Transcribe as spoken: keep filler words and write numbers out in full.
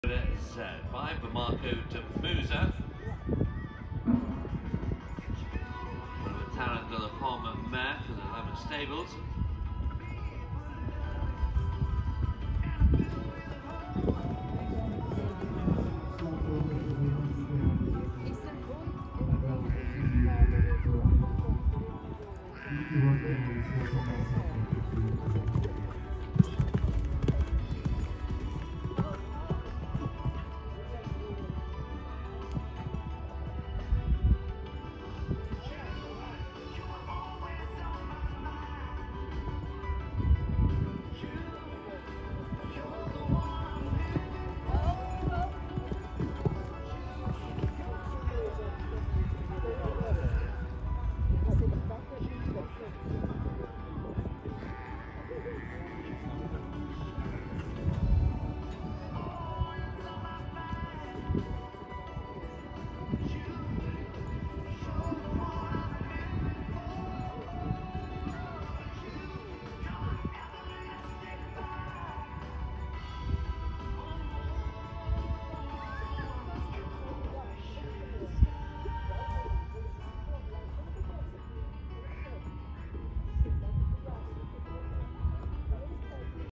By Bamako to Musa. One of the talent de la Palma mare for the London Stables.